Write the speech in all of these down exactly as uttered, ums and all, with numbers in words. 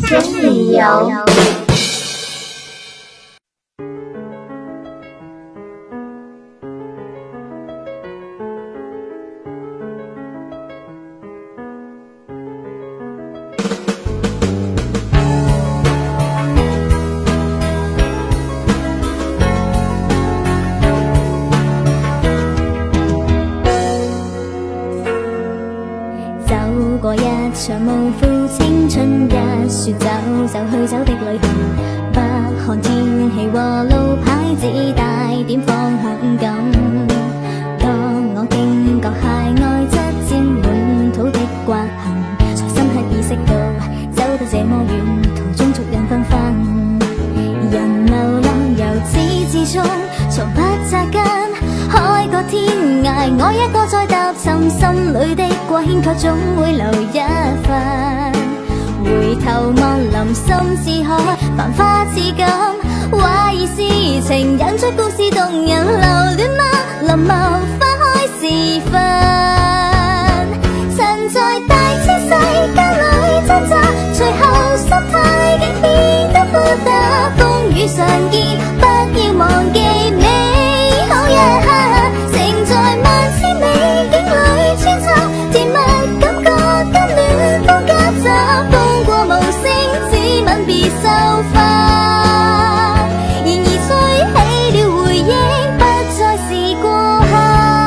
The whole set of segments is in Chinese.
真理由。 過一場無負青春一說走就去走的旅行，不看天氣和路牌，只帶點方向感。當我驚覺鞋外質沾滿土的刮痕，才深刻意識到走得這麼遠，途中族人紛紛，人流浪由始至終從不扎根。海角天涯，我一個再踏尋，心裏的掛牽卻總會留一份。回頭望臨心似海，繁花似錦，懷疑是情，引出故事動人。留戀嗎？臨眸花開時分，曾在大千世界裏掙扎，隨後心態竟變得複雜。風雨常見，不要忘記美好一刻。情在萬千美景裏穿插，甜蜜感覺跟暖風夾雜，風過無聲，只吻別收返。然而吹起了回憶，不再是過客。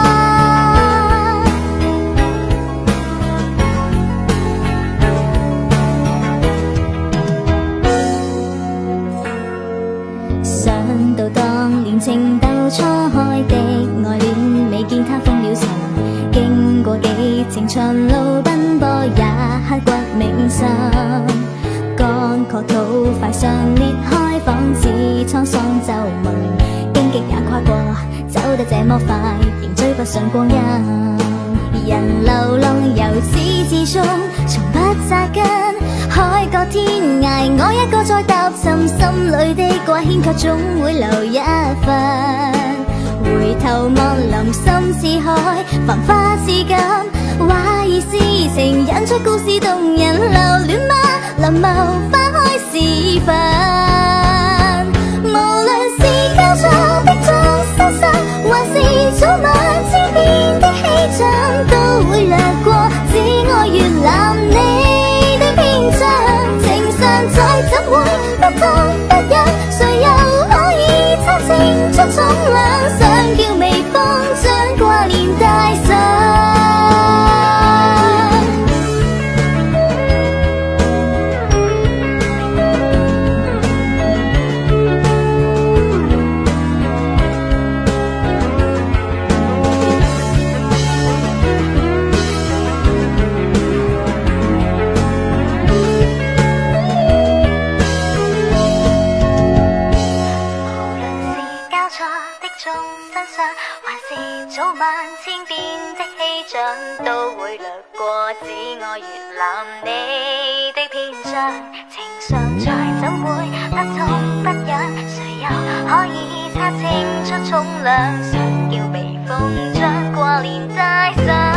想到當年情竇初開的愛戀，未見他瘋了神，經過幾程長路奔波，也刻骨銘心。乾涸土塊上裂開，仿似滄桑皺紋，荊棘也跨過，走得這麼快，仍追不上光陰。人流浪由始至終，從不扎根。海角天涯，我一個再踏尋，心裏的掛牽卻總會留一份。回頭望臨心似海，繁花似錦，懷疑是情，引出故事動人。留戀嗎？臨眸花開時分，無論是交錯的眾生相，還是早晚千變的氣象，都會掠過，只愛閱覽你的篇章。情常在怎會不痛不癢，誰又可以測清楚重量？想叫微風將掛念帶上。早晚千變的氣象，都會掠過，只愛閱覽你的篇章。情常在怎會不痛不癢，誰又可以測清楚重量？想叫微風將掛念帶上。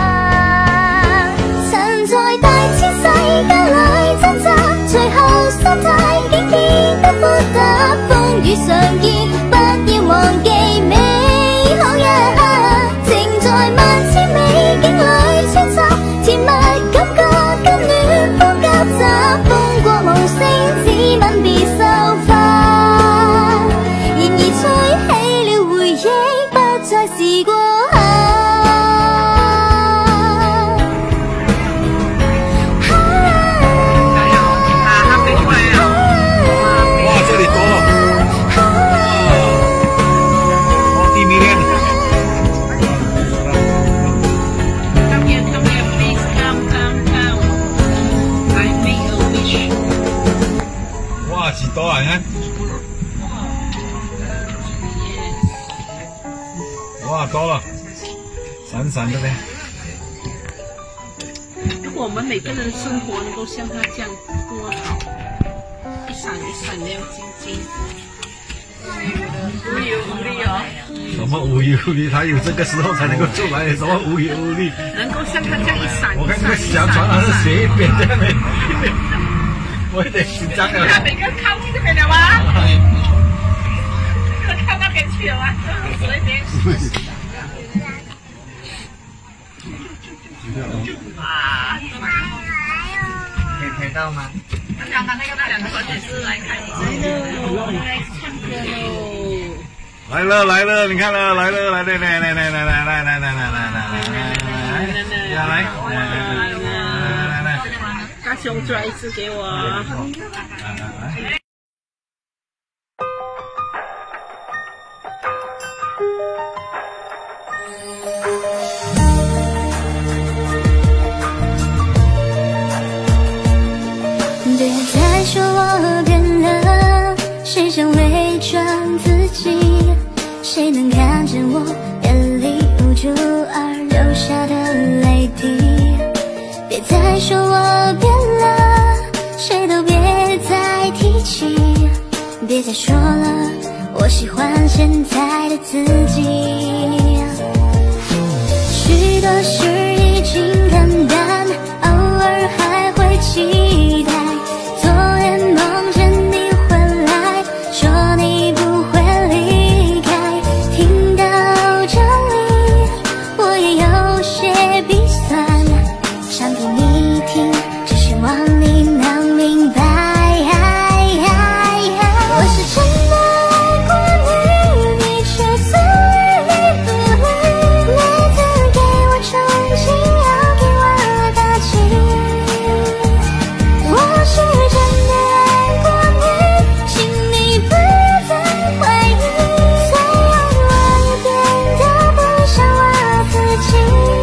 曾在大千世界裏掙扎，隨後心態竟變得複雜。風雨常見，不要忘記美好一刻。在萬千美景裏穿插，甜蜜感覺跟暖風夾雜，風過無聲，只吻別收返。然而吹起了回憶，不再是過客。 哇，這裡多了！哇，地面。几多啊？你看，哇，多了，闪闪的嘞。 如果我们每个人生活能够像他这样多好，一闪一闪亮晶晶。无忧无虑哦。 什么无忧无虑？他有这个时候才能够出来，什么无忧无虑？ 能够像他这样一闪一闪。 我看这个小船好像斜一边在那边。 我有点紧张了。 每个靠这边了吗？这个靠那边去了吗？随便。啊！ 可以拍到吗？ 那两个那个那两个小姐是来看来唱歌喽。 来了来了，你看了来了来来来来来来来来来来来来来来来来来， 大熊拽一次给我。 别再说我变了，谁想伪装自己？谁能看见我眼里无助而流下的泪滴？别再说我变了，谁都别再提起。别再说了，我喜欢现在的自己。许多事已经看淡，偶尔还会期待。昨夜梦见你回来，说你不会离开。听到这里，我也有些鼻酸，想给你听，只希望你能明白。我是真的爱过你，你却总是不理。每次给我憧憬，要给我打气。我是真的爱过你，请你不要再怀疑。虽然我也变得不像我自己。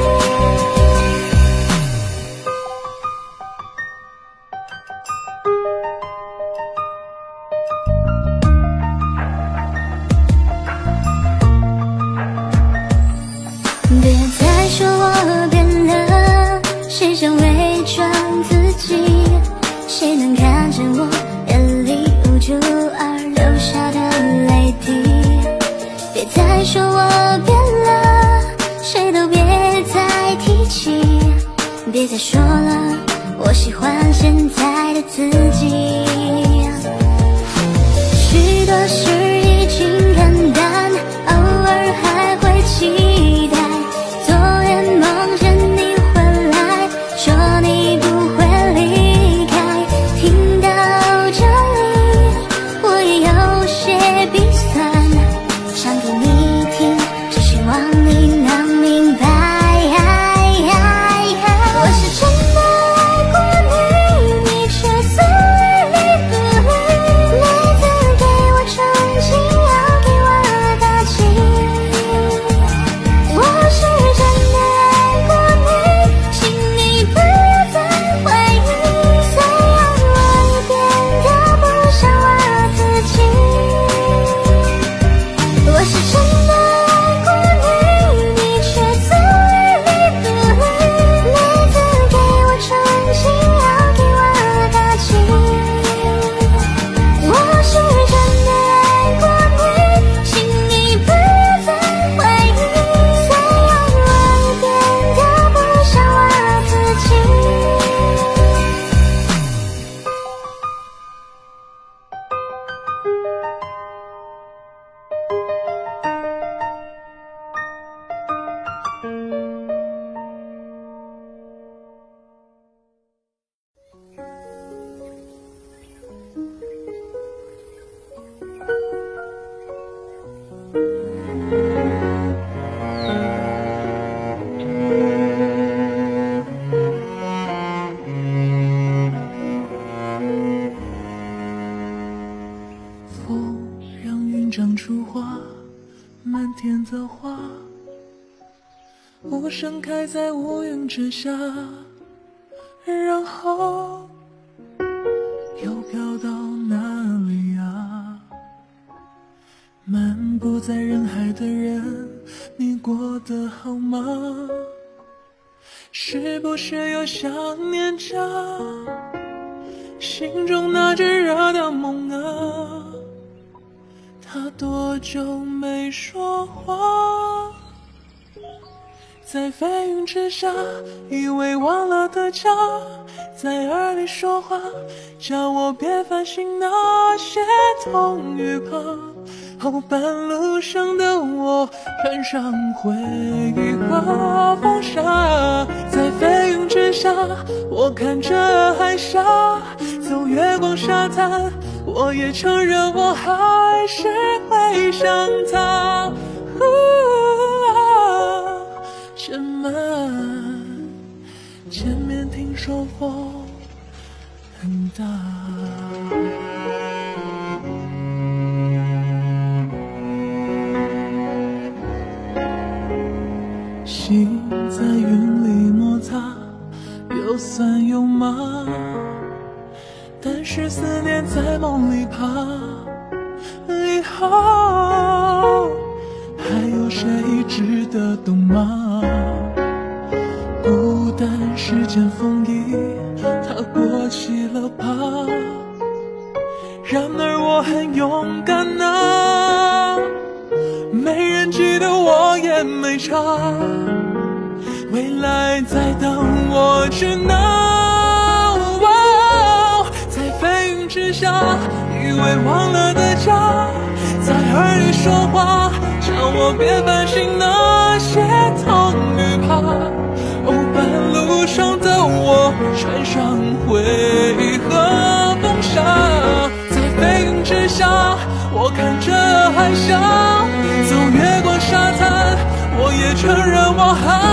别再说我变了，谁想伪装自己？谁能看见我眼里无助而流下的泪滴？别再说我变了，谁都别再提起。别再说了，我喜欢现在的自己。许多事已经看淡，偶尔还会期待。昨夜梦见你回来，说你不会离开。听到这里，我也有些鼻酸，想给你听，只希望你能明白。我是真的爱过你，你却总是不理。每次给我憧憬，要给我打气。我是真的爱过你，请你不要再怀疑。虽然我也变得不像我自己。我是真的爱过你，你却总是不理。每次给我憧憬，要给我打气。我是真的爱过你，请你不要再怀疑。虽然我也变得不像我自己。 风让云长出花，满天的花，无声开在乌云之下，然后又飘到哪里啊？漫步在人海的人，你过得好吗？是不是又想念着心中那只热的梦啊？他多久没说话？在飞云之下，以为忘了的家， 在耳里说话，叫我别烦心那些痛与怕。哦，半路上的我穿上回忆和风沙，在飞云之下，我看着海沙，走月光沙滩，我也承认我还是会想他。真慢，前面听说风很大。心在云里摩擦，有酸有麻，但是思念在梦里爬。以后还有谁值得懂吗？孤单是件风衣，它过期了吧？然而我很勇敢啊，没人记得我也没差，未来在等我着呢。哦，在飞云之下，以为忘了的家，在耳里说话，叫我别烦心那些痛与怕。哦，半路上的我穿上回忆和风沙，在飞云之下，我看着海峡，走月光沙滩，我也承认我还